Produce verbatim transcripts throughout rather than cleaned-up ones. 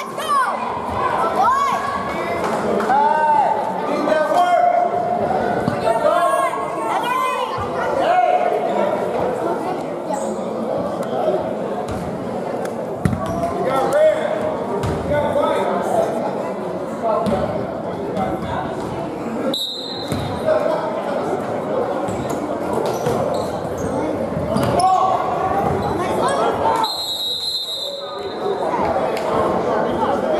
Go!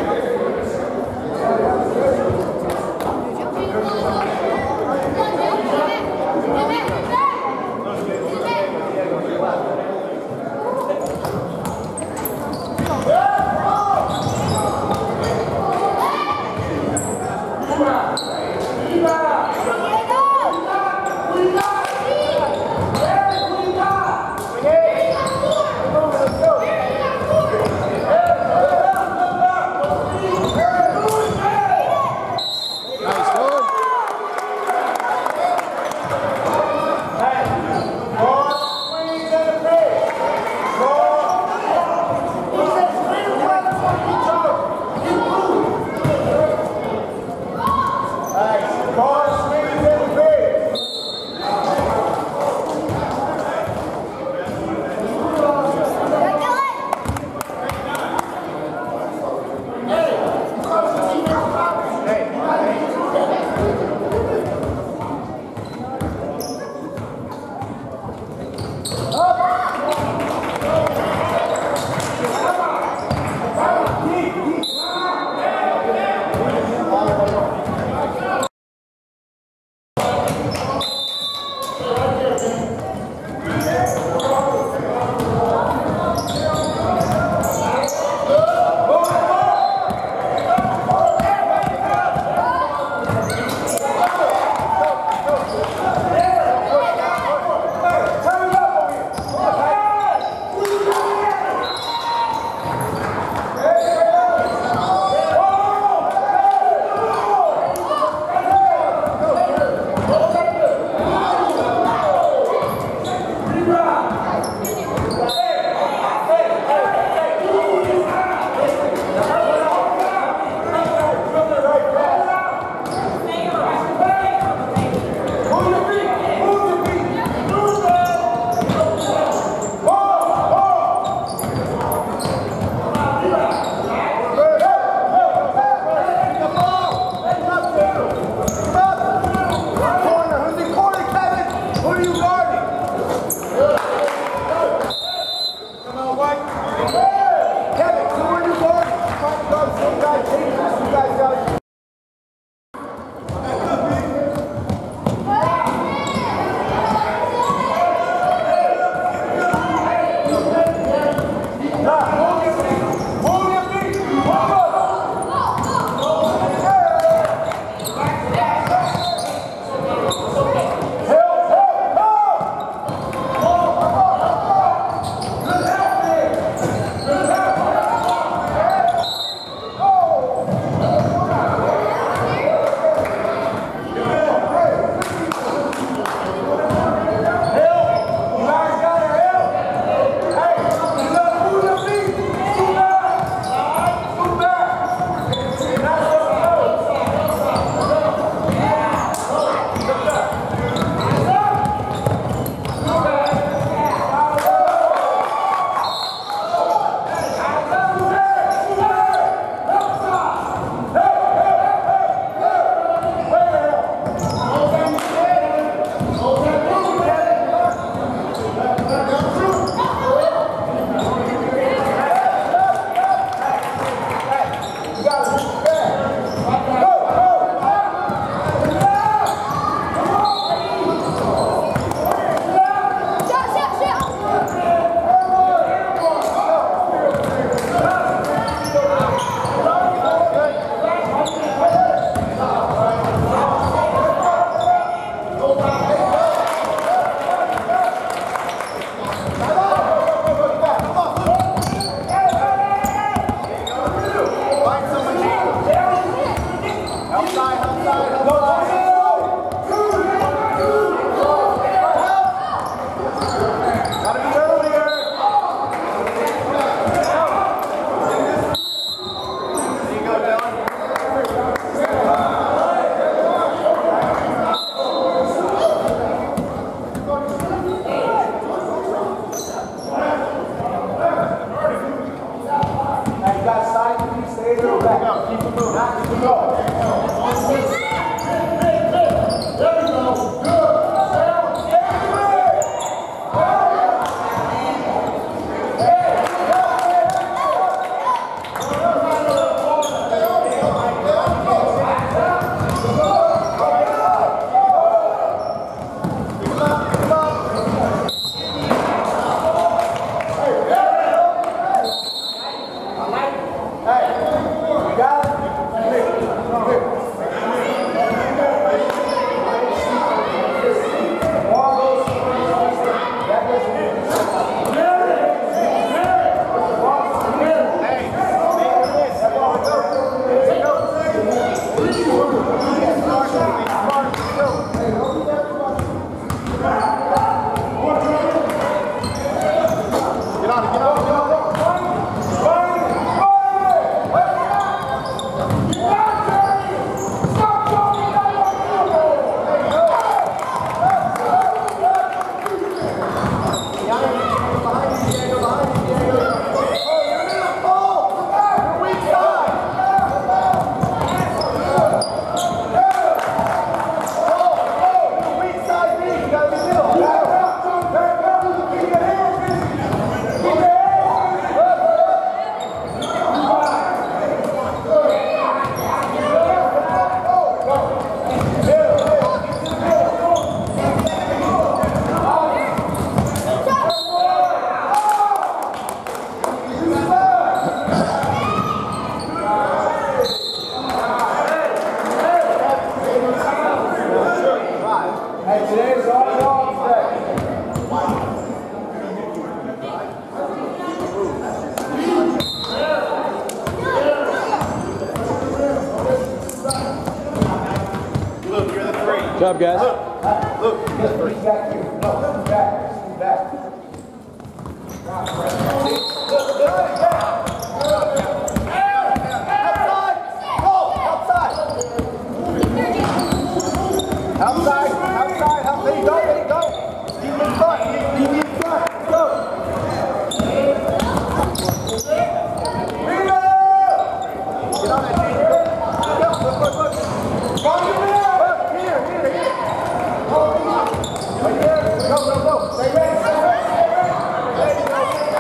Good job, guys. Look, look, he's back here. No, he's back. He's back. Outside, outside, outside, outside, there you go, there you go. Keep in front, keep in front, go. Rita! Get on that team. Go, look, look, look. Go, look, here, here, here. Go, come on. Right there, go, go, go. Stay ready, stay ready, stay ready. There you go.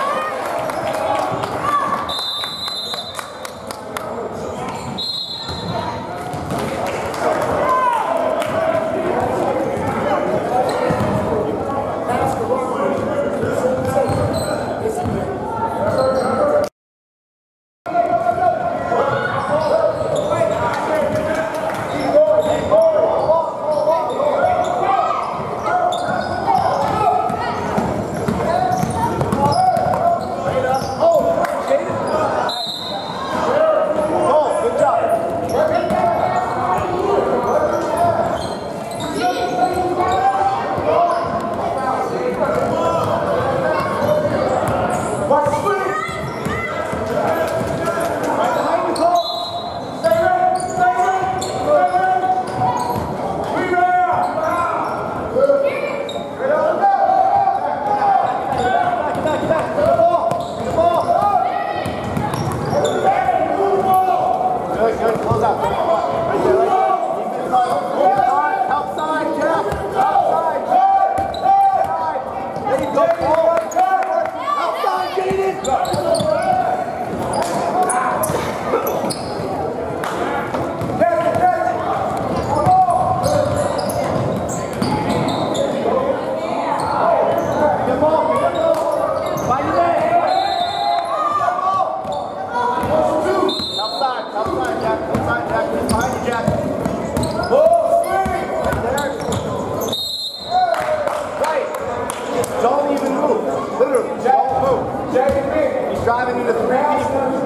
Driving into three people.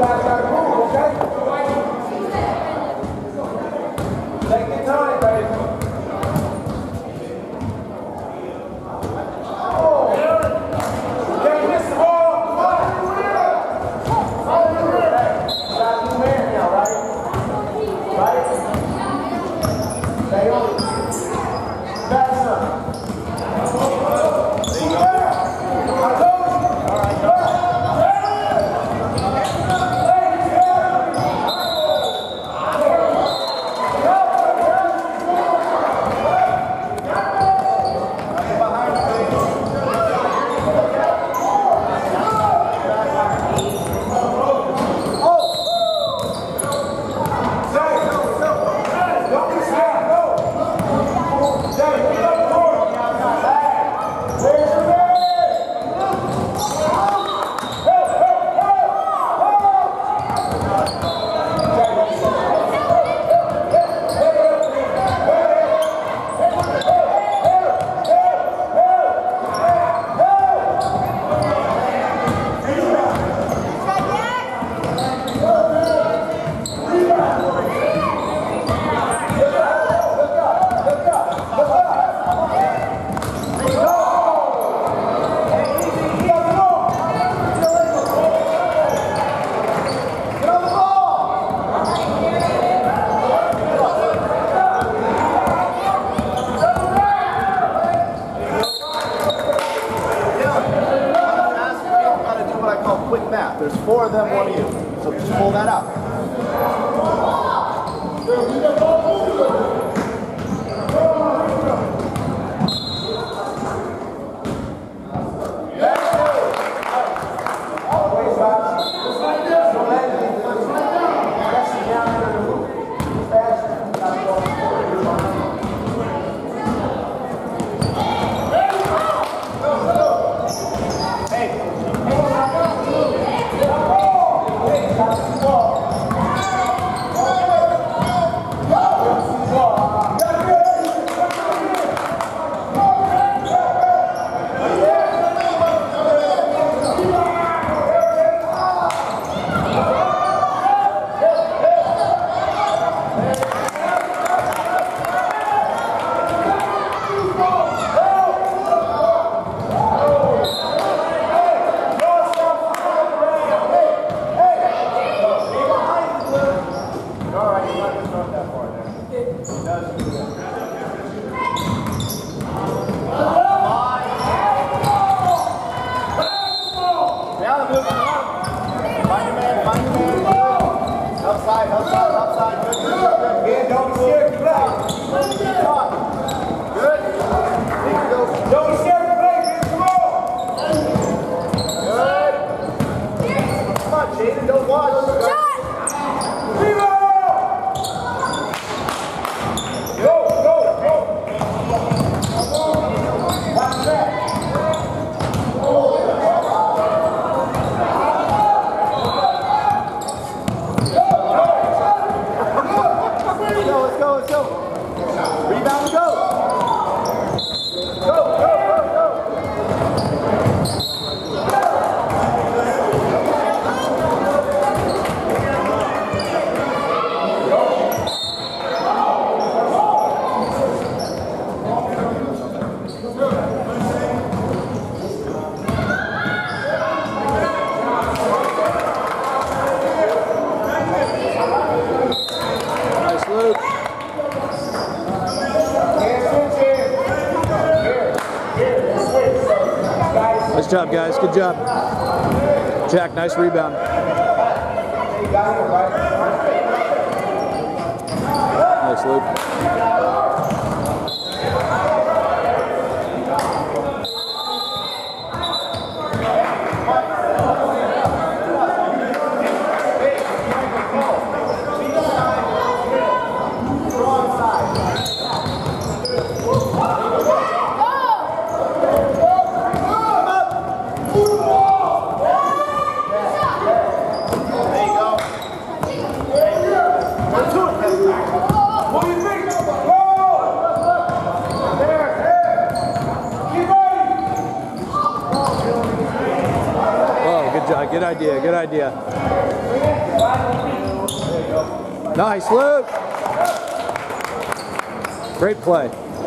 Take your time, baby. Oh, okay, miss the ball. Come on. On the rear. Hey, got a new man now, right? Right? Stay on it. That's up. See you there. I told you. All right, go. There's four of them, one of you. So just pull that out. outside, outside. Good, good, good. Yeah, don't share the play. Good. There you go. Don't share the play, man. Come on. Good. Come on, Jaden, don't watch. Shot. Vivo! Go, go, go. Watch that. Let's go, let's go. Rebound, go. Go, go, go, go. Nice, Luke. Nice job, guys. Good job. Jack, nice rebound. Nice, Luke. Good idea, good idea. Nice, Luke. Great play.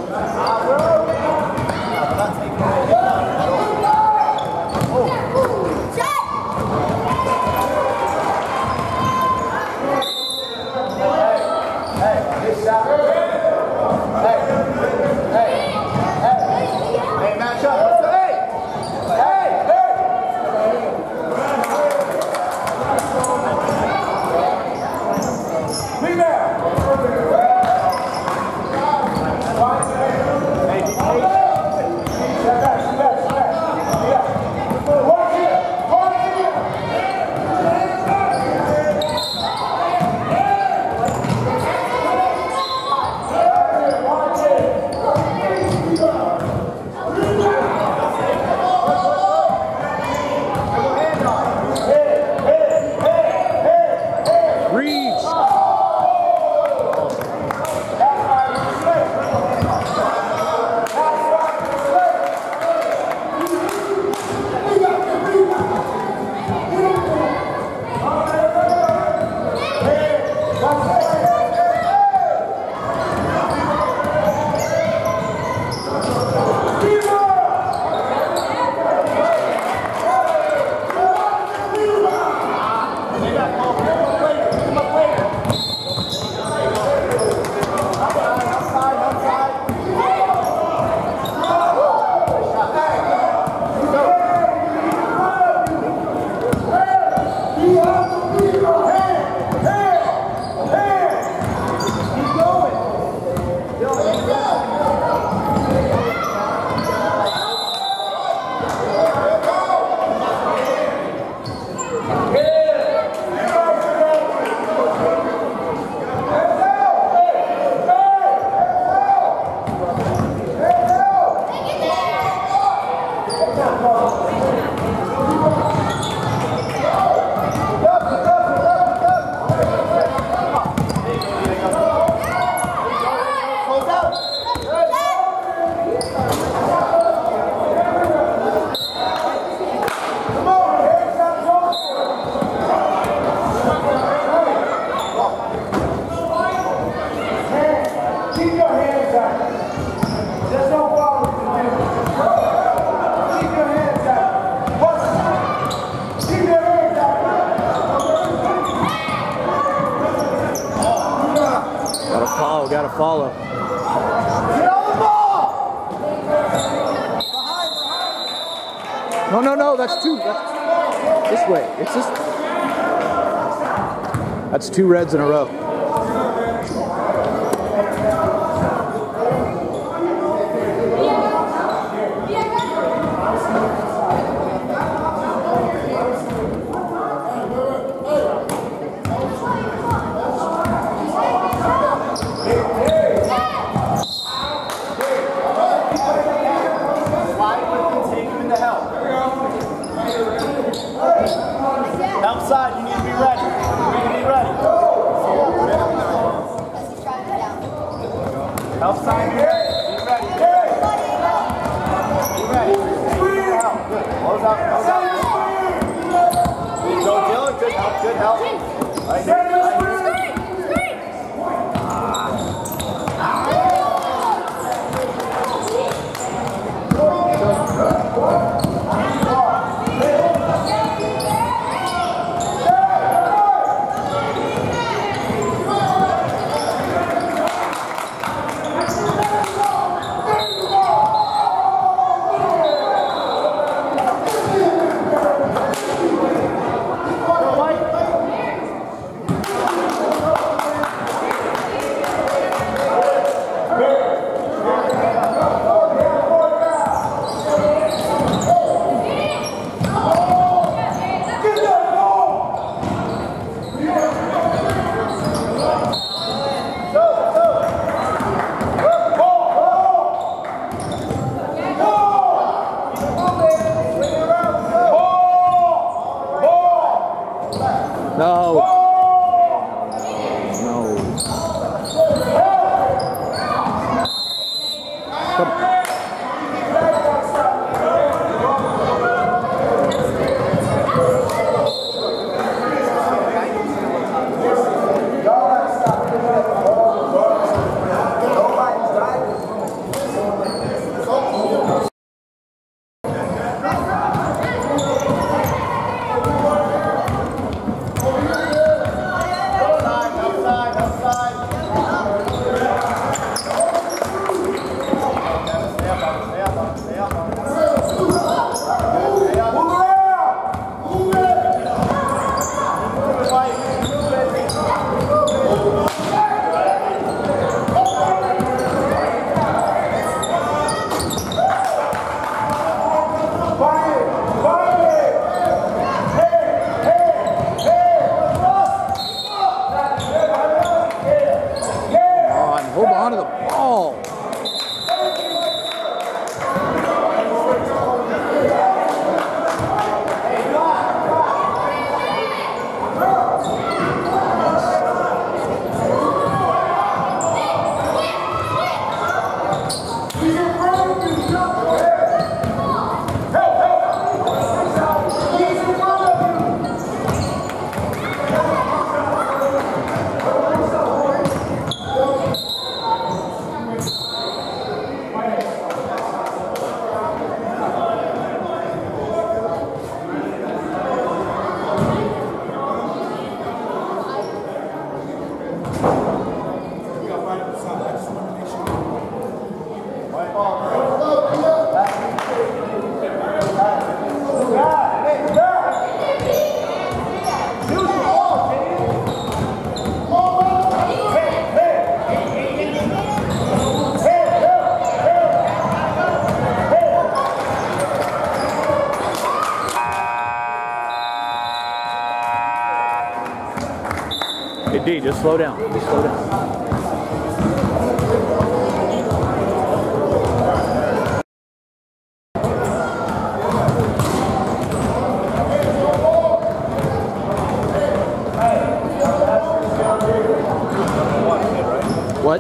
Hey, match up. Hey! Hey! Got to follow. Get on the ball! No, no, no, that's two. That's this way. It's just. That's two reds in a row. Help side, you need to be ready. You need to be ready. Help side, be ready. Be ready. Be ready. Help. Good. Close out. Close out. Go, Dylan. Good help. Good help. Right there. Right there. No. No. Come on. Hold on to the ball. Hey D, just slow down. Just slow down. What?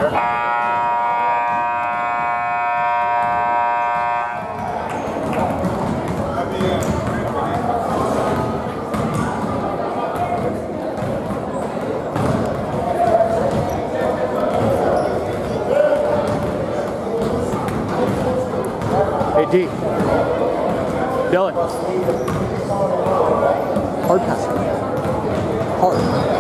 Hey D. Dylan. Hard pass. Hard.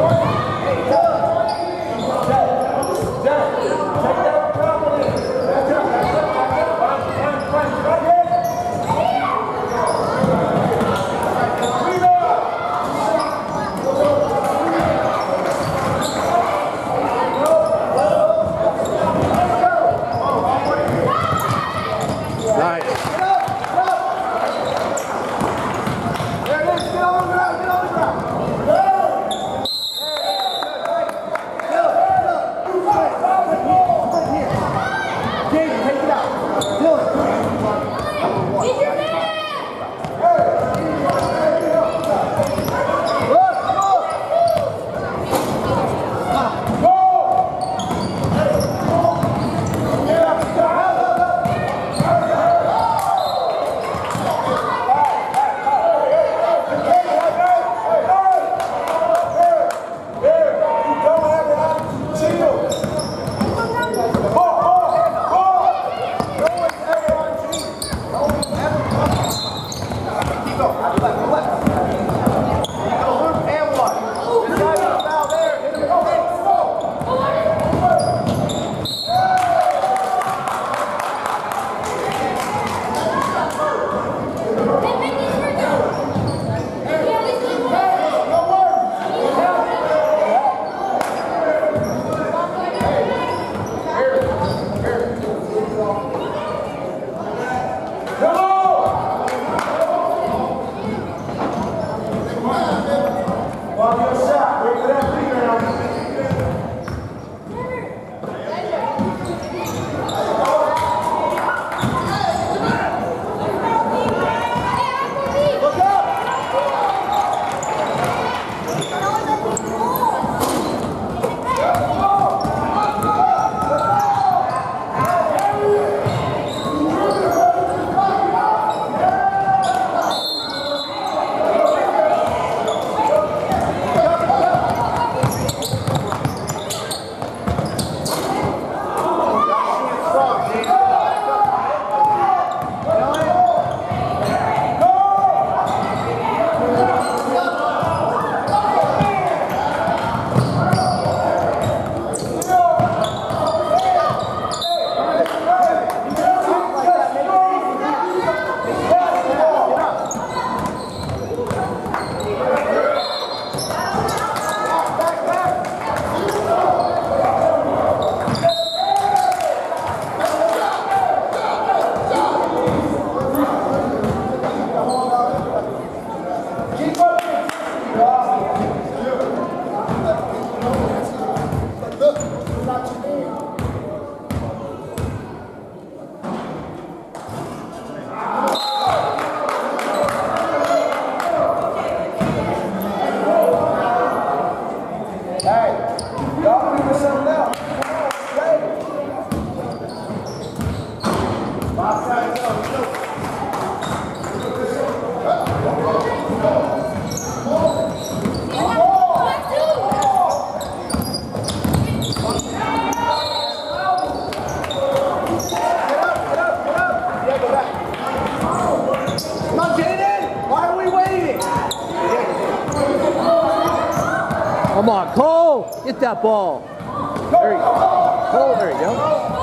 Come on, Cole, get that ball. There you go. Cole, there you go.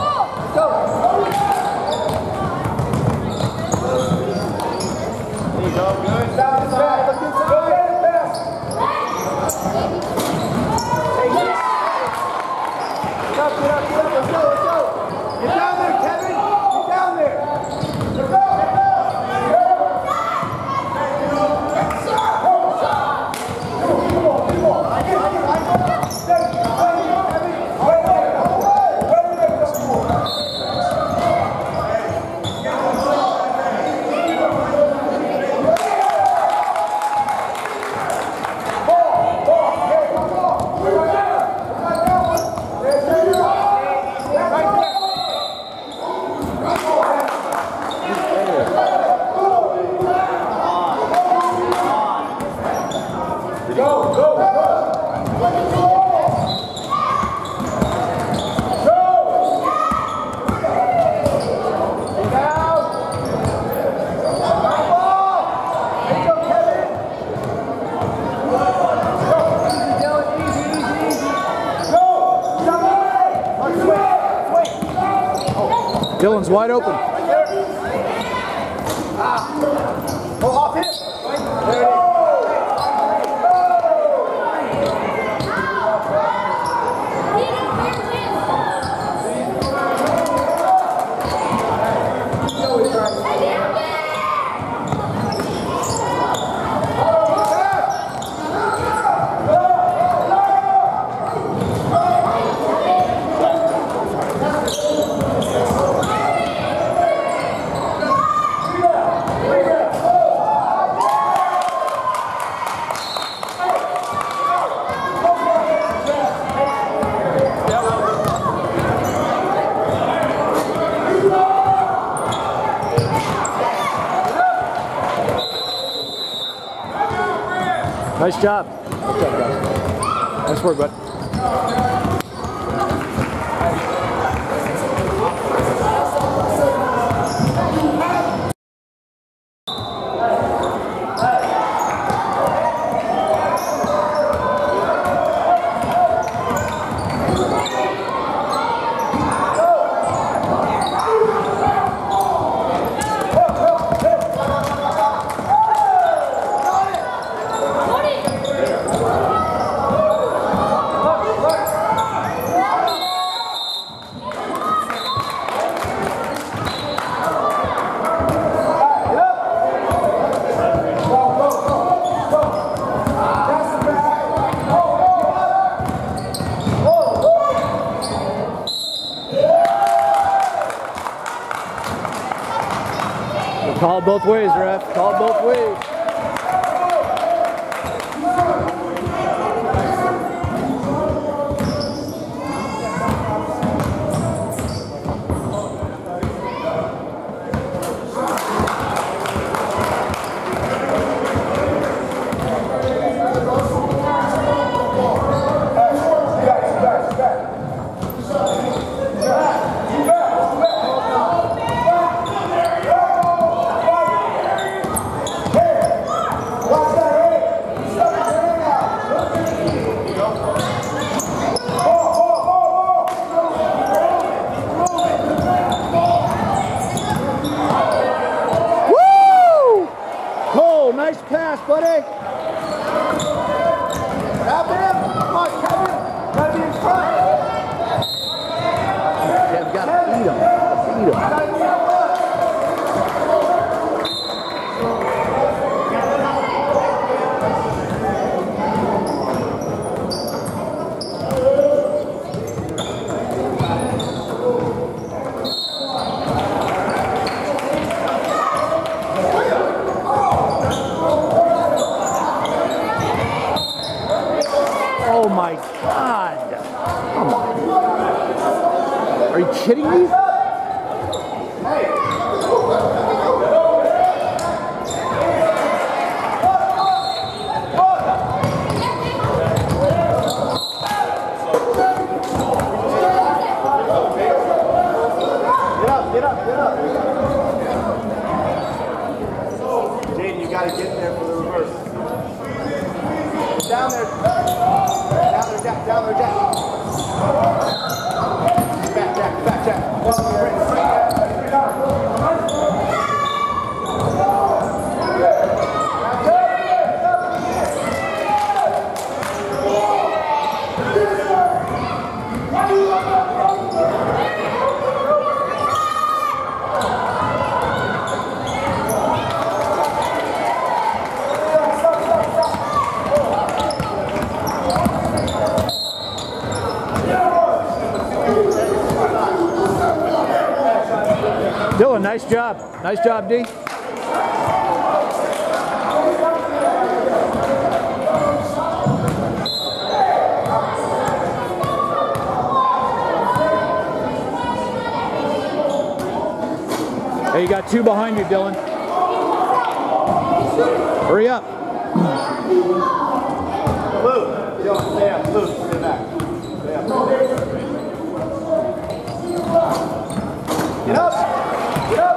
There you go, good. Down the side, look inside. Go get it, best. Get up, get up, get up, let's go, let's go. Get down there, Kevin. Get down there. Let's go, let's go. Dylan's wide open. Ah. Go off him. There it is. Nice job. Good job, guys. Nice work, bud. Call it both ways, ref. Call it both ways. Nice pass, buddy. Grab him. Come on, Kevin. Gotta be in front. Yeah, we gotta beat him. Gotta beat him. Gotta be up front. Oh my God. Come on. Are you kidding me? Get up, get up. Jaden, you gotta get there for the reverse. Down there. Down there, Jack. Down there, Jack. Back, Jack. Back, Jack. Well, Dylan, nice job. Nice job, D. Hey, you got two behind you, Dylan. Hurry up. Blue. Dylan, stay up. Blue, stay back. Stay up. Get up. Get up.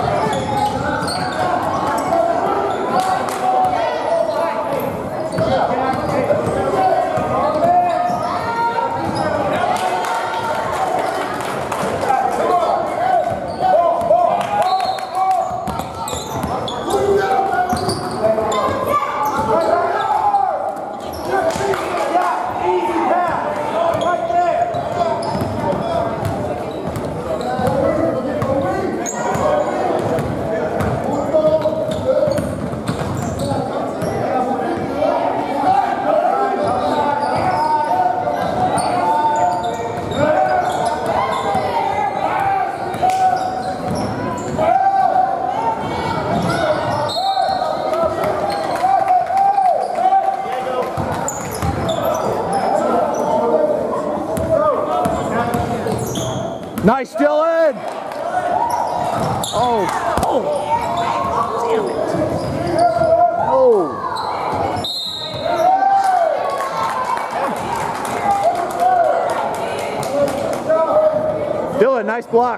Go! Nice, Dylan! Oh, oh, damn it. Oh. Dylan, nice block.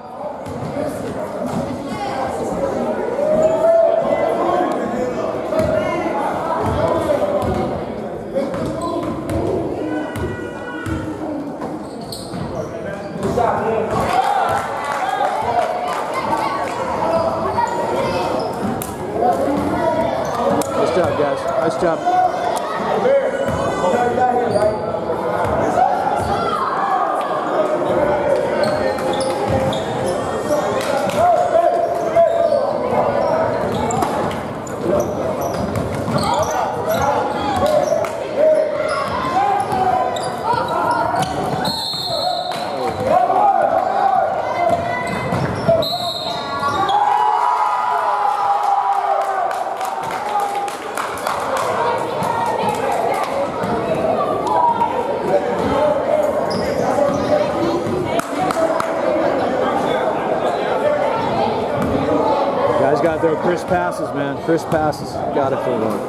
Nice job, guys. Nice job. Guys got their crisp passes, man. Crisp passes. Got it for one.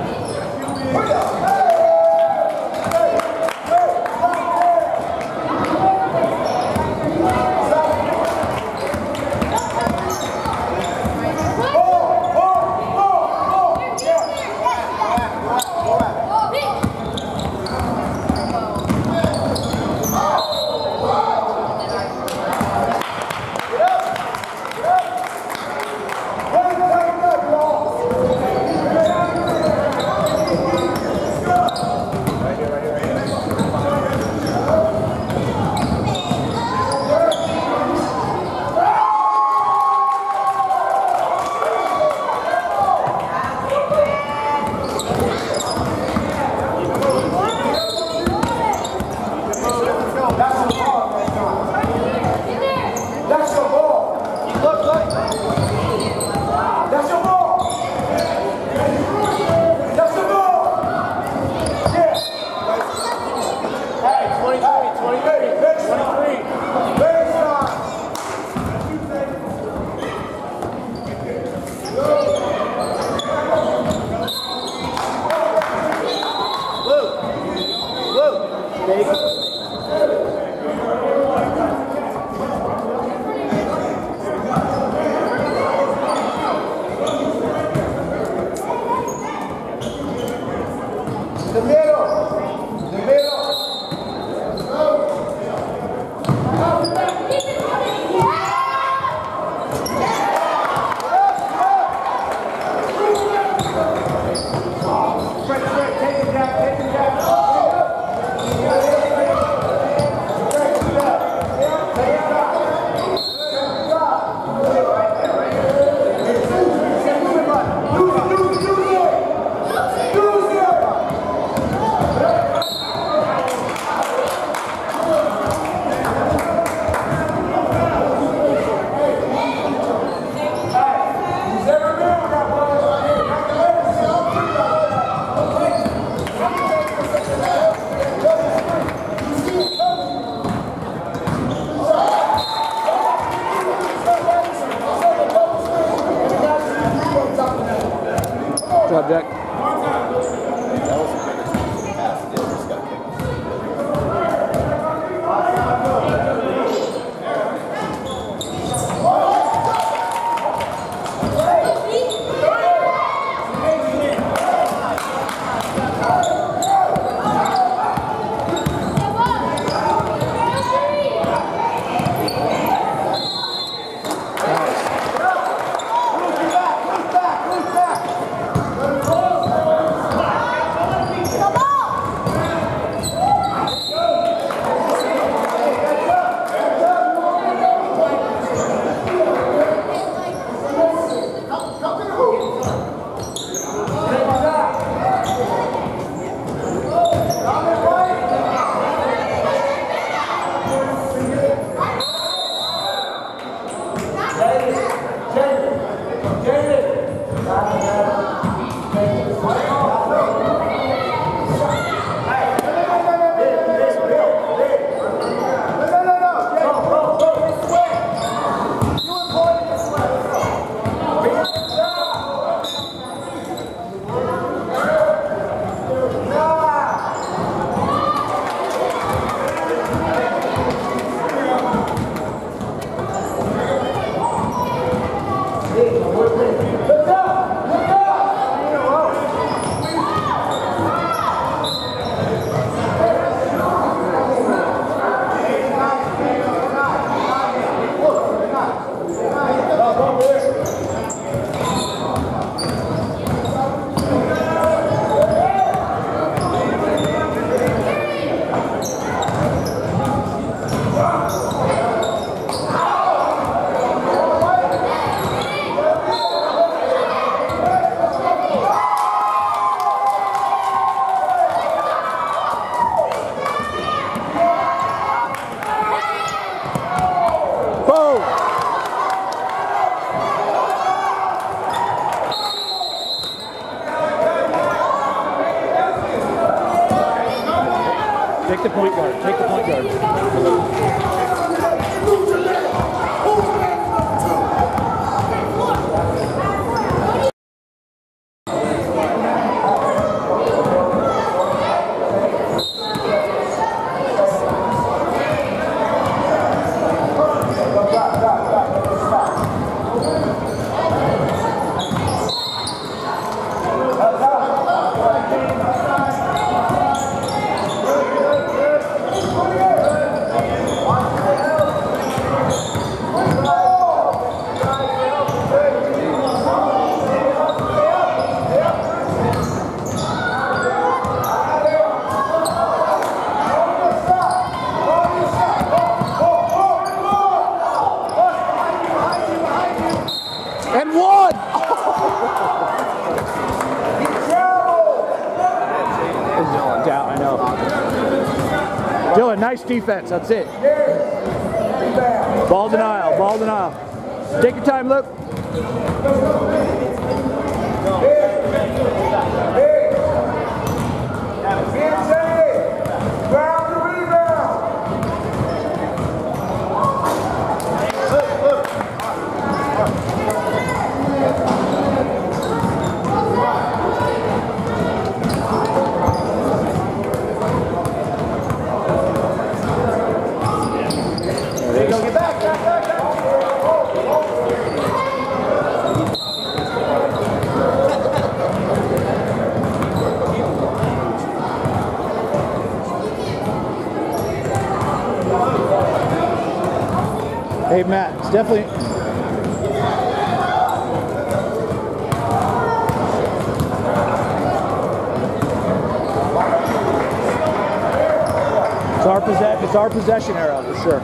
Good job, Jack. Take the point guard. Take the point guard. And one! Down, I know. Dylan, nice defense. That's it. Ball denial, ball denial. Take your time, Luke. Hey Matt, it's definitely it's our possession. It's our possession era for sure.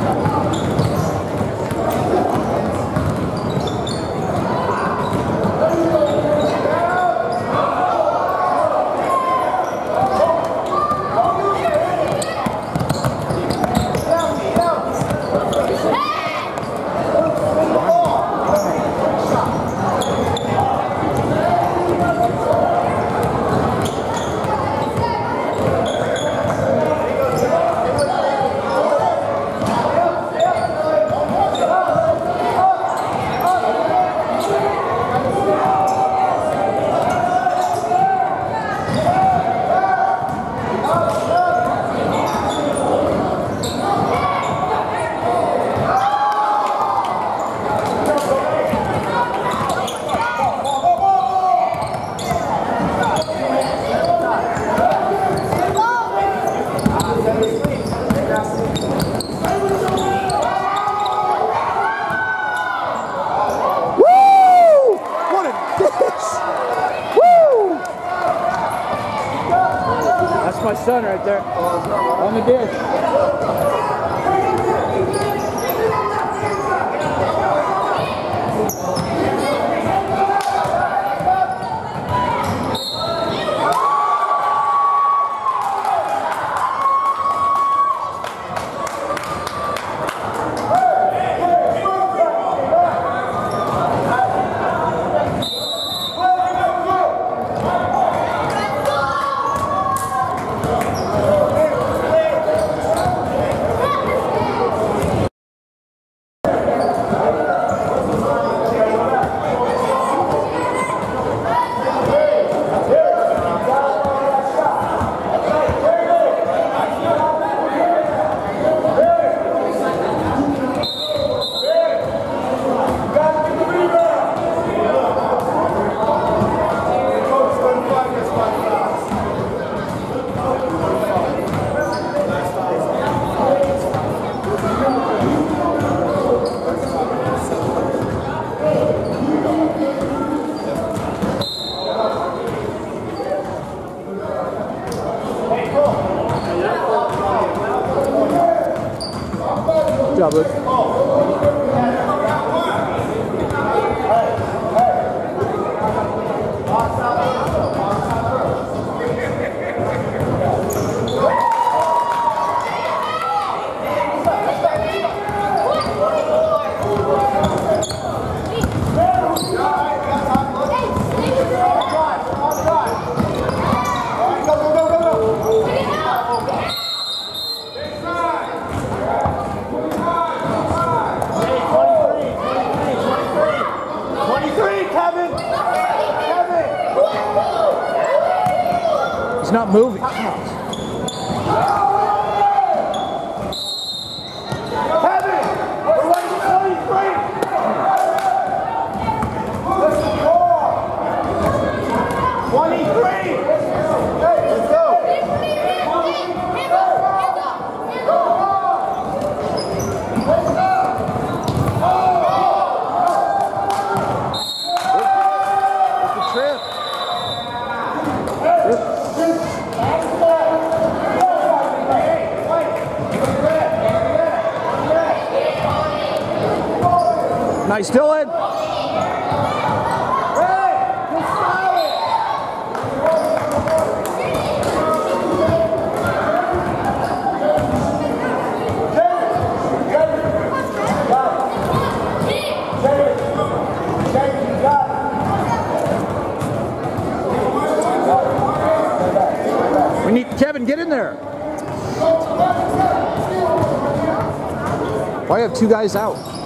That's my son right there on the dish. Kevin. Kevin. He's not moving. Kevin, we're running twenty-three. Listen, four. twenty-three. Hey, let's go. Nice, Dylan. Hey, good solid. We need Kevin, get in there. Why have two guys out?